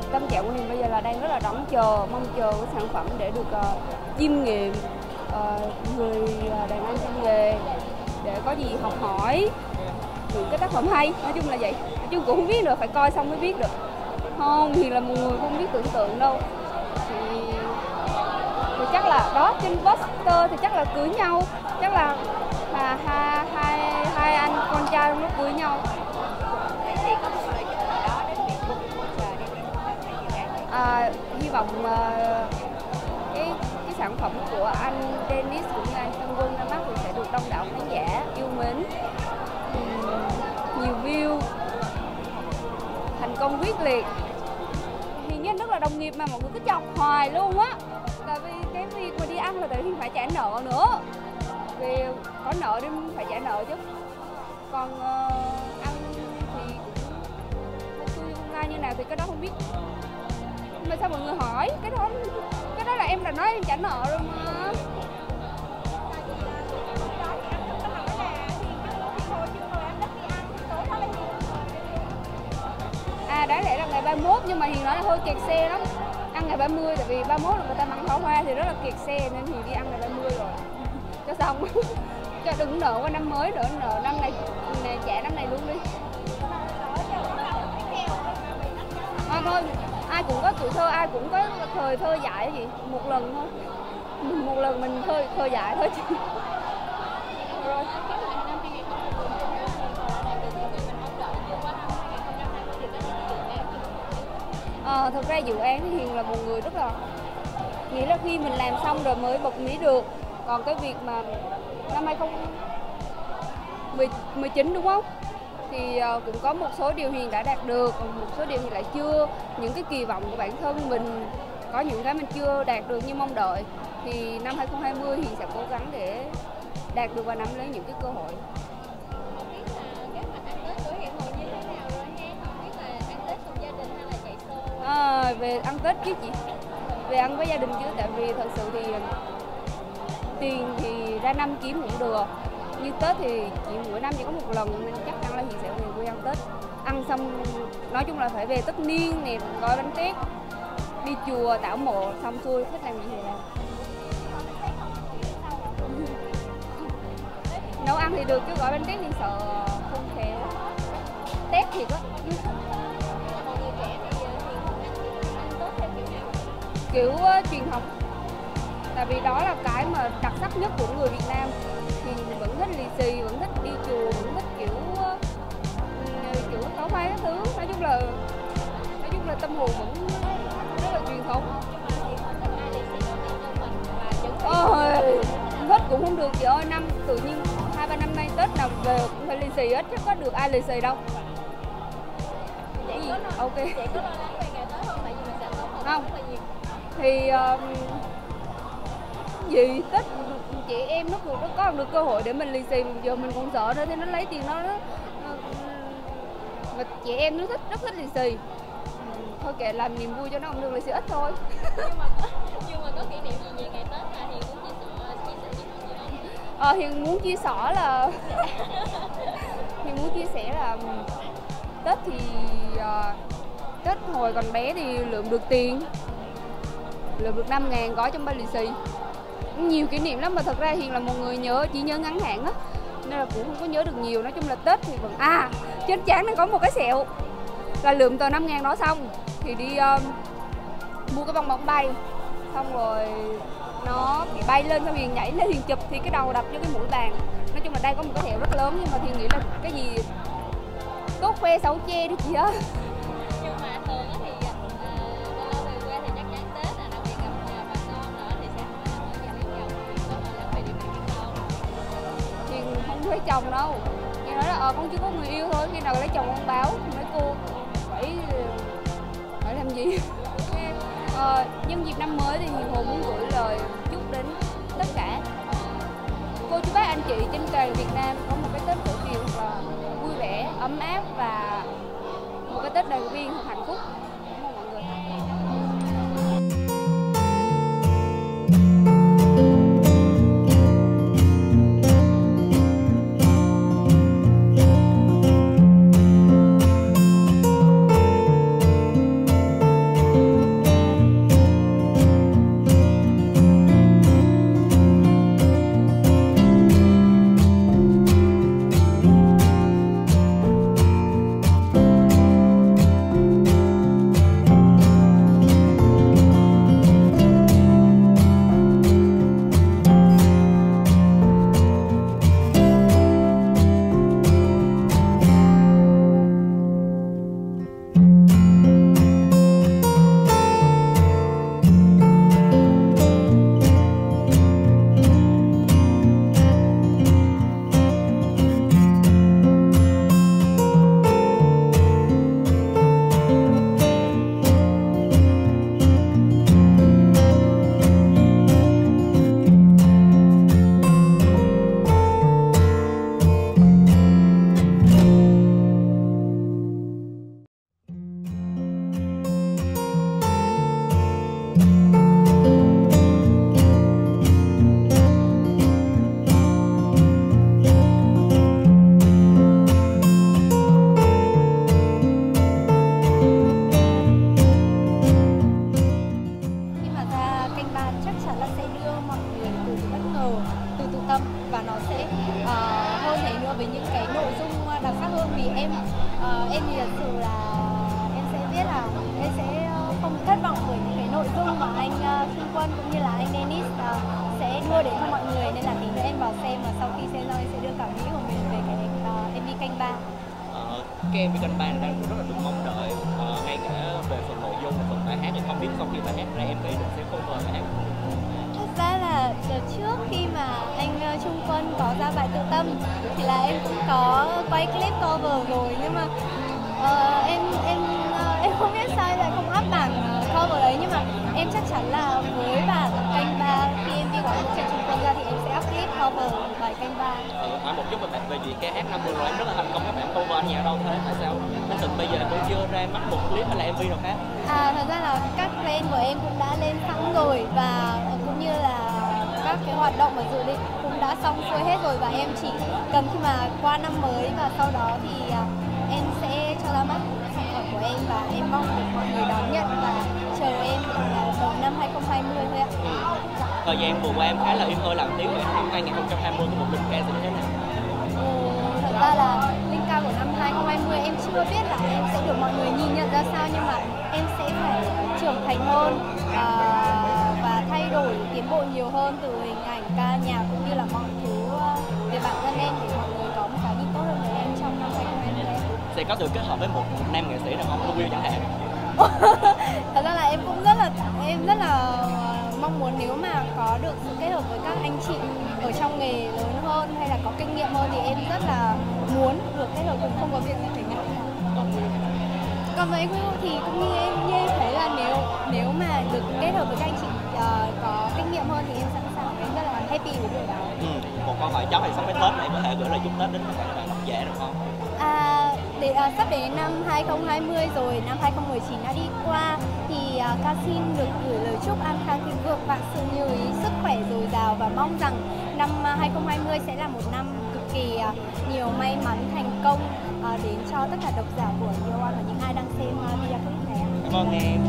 tâm trạng của Hiền bây giờ là đang rất là mong chờ cái sản phẩm để được chiêm nghiệm người đàn anh trong nghề, để có gì học hỏi những cái tác phẩm hay. Nói chung là vậy, nói chung cũng không biết được, phải coi xong mới biết được. Không, Hiền là một người không biết tưởng tượng đâu. Thì chắc là đó, trên poster thì chắc là cưới nhau, chắc là hai anh con trai trong lúc cưới nhau. Hy vọng cái sản phẩm của anh Dennis cũng như anh Tân Quân ra mắt thì sẽ được đông đảo khán giả yêu mến, nhiều view, thành công quyết liệt. Hiền với anh rất là đồng nghiệp mà mọi người cứ chọc hoài luôn á. Tại vì cái việc mà đi ăn là tại Hiền phải trả nợ nữa, vì có nợ nên phải trả nợ chứ. Còn ăn thì cũng xui online như nào thì cái đó không biết. Mà sao mọi người hỏi cái đó là em đã nói em trả nợ rồi mà. Đáng lẽ là ngày 31 nhưng mà Hiền nói là hơi kẹt xe lắm. Ăn ngày 30 tại vì 31 là người ta bắn pháo hoa thì rất là kẹt xe nên Hiền đi ăn ngày 30 rồi. Cho xong. Cho đừng nợ qua năm mới nữa, nợ năm này trả năm này luôn đi. Thôi, ai cũng có tuổi thơ, ai cũng có thời thơ dại gì, một lần thôi. Một lần mình thơ dại thôi chứ. Rồi. Thực ra dự án thì Hiền là một người rất là nghĩ là khi mình làm xong rồi mới bật mí được. Còn cái việc mà năm 2019 đúng không? Thì cũng có một số điều Hiền đã đạt được, còn một số điều thì lại chưa. Những cái kỳ vọng của bản thân mình, có những cái mình chưa đạt được như mong đợi. Thì năm 2020 Hiền sẽ cố gắng để đạt được và nắm lấy những cái cơ hội. Về ăn Tết chứ chị, về ăn với gia đình chứ, tại vì thật sự thì tiền thì ra năm kiếm cũng được, nhưng Tết thì chỉ mỗi năm chỉ có một lần nên chắc chắn là Hiền sẽ về quê ăn Tết. Ăn xong nói chung là phải về tất niên nè, gói bánh tét, đi chùa tảo mộ xong xuôi, thích làm gì thì làm. Nấu ăn thì được chứ gói bánh tét thì sợ không khéo, Tết thiệt á. Kiểu truyền thống, tại vì đó là cái mà đặc sắc nhất của người Việt Nam. Thì vẫn thích lì xì, vẫn thích đi chùa, vẫn thích kiểu pháo hoa các thứ. Nói chung là tâm hồn vẫn rất là truyền thống. Thích cũng không được chị ơi, tự nhiên 2-3 năm nay Tết nào về cũng phải lì xì hết, chắc có được ai lì xì đâu. Vậy ok. Chị có lo lắng về ngày Tết không? Tại vì mình sẽ tốt hơn rất là nhiều. Thì gì Tết chị em nó có được cơ hội để mình lì xì, giờ mình cũng sợ nữa thì nó lấy tiền nó mà chị em nó rất thích lì xì. Thôi kệ, làm niềm vui cho nó, không được lì xì ít thôi. nhưng mà có kỷ niệm gì về ngày Tết mà Hiền muốn Hiền muốn chia sẻ là Hiền muốn chia sẻ là Tết thì Tết hồi còn bé thì lượm được tiền, lượm được 5.000 gói trong bao lì xì. Nhiều kỷ niệm lắm mà thật ra Hiền là một người chỉ nhớ ngắn hạn á, nên là cũng không có nhớ được nhiều. Nói chung là Tết thì vẫn trên trán này có một cái sẹo, là lượm tờ 5.000 đó xong thì đi mua cái bong bóng bay, xong rồi nó bị bay lên, xong Hiền nhảy lên Hiền chụp thì cái đầu đập vô cái mũi bàn. Nói chung là đây có một cái sẹo rất lớn, nhưng mà Hiền nghĩ là cái gì tốt khoe xấu che đi chị á. Nhưng mà thường á thì lâu về quê thì chắc chắn Tết là đặc biệt gặp nhà bà con nữa thì sẽ hỏi là ở nhà lấy chồng, có hỏi là về đi về với con. Hiền không thuê chồng đâu, Hiền nói là con chưa có người yêu thôi, khi nào lấy chồng con báo. Mấy cô phải làm gì. Nhân dịp năm mới thì Hiền Hồ muốn gửi lời chúc đến tất cả cô chú bác anh chị trên toàn Việt Nam có một cái Tết cổ truyền và vui vẻ, ấm áp và một cái Tết đầy viên hạnh phúc. Cảm ơn mọi người. Trung Quân cũng như là anh Dennis sẽ đưa đến cho mọi người, nên là tí nữa em vào xem và sau khi xem xong em sẽ đưa cảm nghĩ của mình về cái MV Canh Ba. Cái MV Canh Ba này đang rất là được mong đợi, ngay cả về phần nội dung và phần bài hát thì không biết sau khi bài hát ra MV mình sẽ cover bài hát. Thật ra là đợt trước khi mà anh Trung Quân có ra bài Tự Tâm thì là em cũng có quay clip cover rồi, nhưng mà em không biết sao lại không up bản cover đấy, nhưng mà em chắc chắn là với bản Canh Ba khi em đi gọi Trần Trung Quân ra thì em sẽ up clip cover bài Canh Ba. Hỏi một chút về bạn về việc cái hát năm vừa rồi em rất là thành công, các bạn cover anh nhạc đâu thế, tại sao đến tận bây giờ cũng chưa ra mắt một clip hay là MV nào khác? Thật ra là các plan của em cũng đã lên sẵn rồi, và cũng như là các cái hoạt động mà dự định cũng đã xong xuôi hết rồi, và em chỉ cần khi mà qua năm mới và sau đó thì em sẽ cho ra mắt sản phẩm của em, và em mong được mọi người đón nhận và chờ em là đầu năm 2020 thôi ạ. Thời gian vừa qua em khá là im hơi lặng tiếng, về năm 2020 của một đỉnh ca sẽ như thế nào? Thật ra là đỉnh cao của năm 2020 em chưa biết là em sẽ được mọi người nhìn nhận ra sao, nhưng mà em sẽ phải trưởng thành hơn và thay đổi, tiến bộ nhiều hơn từ hình ảnh, ca nhạc cũng như là mọi thứ về bản thân em, để mọi người có một cái nhìn tốt hơn về em trong năm 2020. Sẽ có sự kết hợp với một nam nghệ sĩ nào không, Lưu chẳng hạn? Thật ra là em cũng rất là mong muốn nếu mà có được sự kết hợp với các anh chị ở trong nghề lớn hơn hay là có kinh nghiệm hơn thì em rất là muốn được kết hợp, cũng không có việc gì phải ngại. Còn với Quy thì cũng như em thấy là nếu mà được kết hợp với các anh chị có kinh nghiệm hơn thì em sẵn sàng, em rất là happy với điều đó. Một câu hỏi chó thì sắp đến Tết này có thể gửi lời chúc Tết đến các bạn độc giả được không? Sắp đến năm 2020 rồi, năm 2019 đã đi qua thì Ca xin được gửi lời chúc an khang thịnh vượng, vạn sự như ý, sức khỏe dồi dào, và mong rằng năm 2020 sẽ là một năm cực kỳ nhiều may mắn, thành công đến cho tất cả độc giả của Year One và những ai đang xem video clip này. Cảm ơn em.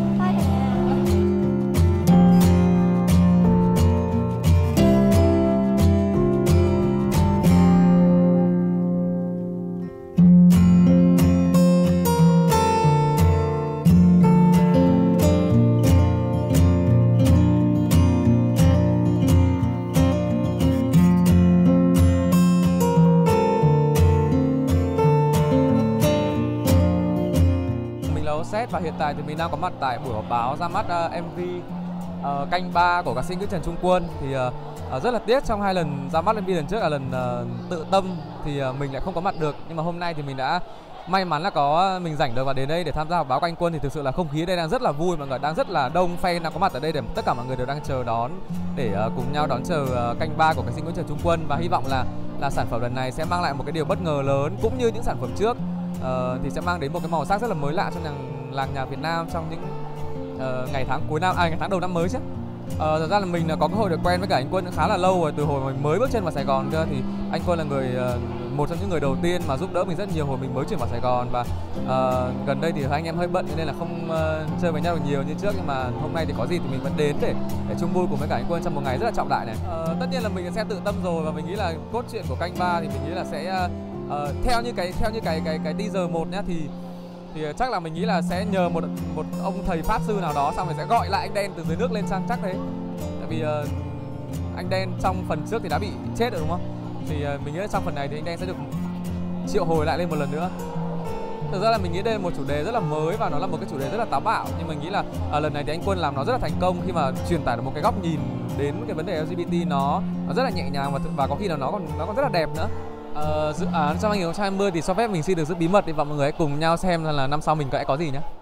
Set và hiện tại thì mình đang có mặt tại buổi họp báo ra mắt MV Canh Ba của ca sĩ Trần Trung Quân. Thì rất là tiếc trong hai lần ra mắt MV lần trước là lần Tự Tâm thì mình lại không có mặt được, nhưng mà hôm nay thì mình đã may mắn là mình rảnh được và đến đây để tham gia họp báo của anh Quân. Thì thực sự là không khí ở đây đang rất là vui, mọi người đang rất là đông fan đang có mặt ở đây, để tất cả mọi người đều đang chờ đón để cùng nhau đón chờ Canh Ba của ca sĩ Trần Trung Quân, và hy vọng là sản phẩm lần này sẽ mang lại một cái điều bất ngờ lớn, cũng như những sản phẩm trước. Thì sẽ mang đến một cái màu sắc rất là mới lạ trong làng nhạc Việt Nam trong những ngày tháng cuối năm, ngày tháng đầu năm mới chứ. Thật ra là mình có cơ hội được quen với cả anh Quân khá là lâu rồi, từ hồi mình mới bước chân vào Sài Gòn cơ. Thì anh Quân là một trong những người đầu tiên mà giúp đỡ mình rất nhiều hồi mình mới chuyển vào Sài Gòn, và gần đây thì anh em hơi bận nên là không chơi với nhau được nhiều như trước, nhưng mà hôm nay thì có gì thì mình vẫn đến để chung vui cùng với cả anh Quân trong một ngày rất là trọng đại này. Tất nhiên là mình đã xem Tự Tâm rồi, và mình nghĩ là cốt truyện của Canh Ba thì mình nghĩ là sẽ theo như cái teaser 1 nhá, thì chắc là mình nghĩ là sẽ nhờ một ông thầy pháp sư nào đó, xong rồi sẽ gọi lại anh Đen từ dưới nước lên, sang chắc thế. Tại vì anh Đen trong phần trước thì đã bị chết rồi đúng không? Thì mình nghĩ là trong phần này thì anh Đen sẽ được triệu hồi lại lên một lần nữa. Thực ra là mình nghĩ đây là một chủ đề rất là mới và nó là một cái chủ đề rất là táo bạo, nhưng mình nghĩ là lần này thì anh Quân làm nó rất là thành công khi mà truyền tải được một cái góc nhìn đến cái vấn đề LGBT nó rất là nhẹ nhàng, và có khi là nó còn rất là đẹp nữa. Dự án trong 2020 thì cho phép mình xin được giữ bí mật, thì mọi người hãy cùng nhau xem là năm sau mình sẽ có gì nhé.